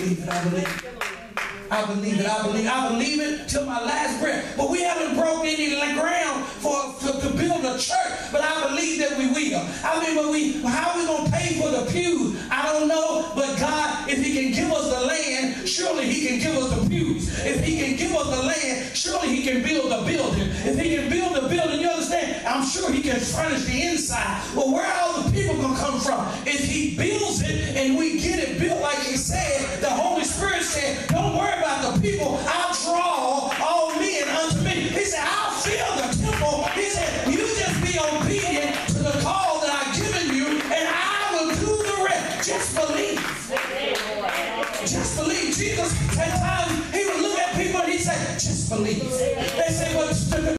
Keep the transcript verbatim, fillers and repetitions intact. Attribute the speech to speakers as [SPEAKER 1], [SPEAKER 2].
[SPEAKER 1] believe it. I believe it. I believe it. I believe. I believe it till my last breath. But we haven't broke any ground for to, to build a church. But I believe that we will. I mean, but we how are we gonna pay for the pews? I don't know. But God, if He can give us the land, surely He can give us the pews. If He can give us the land, surely He can build the building. If He can build the building, you understand? I'm sure He can furnish the inside. But where are all the people gonna come from? If He builds it and we get it built like He said, the Holy Spirit said, don't worry about the people. I'll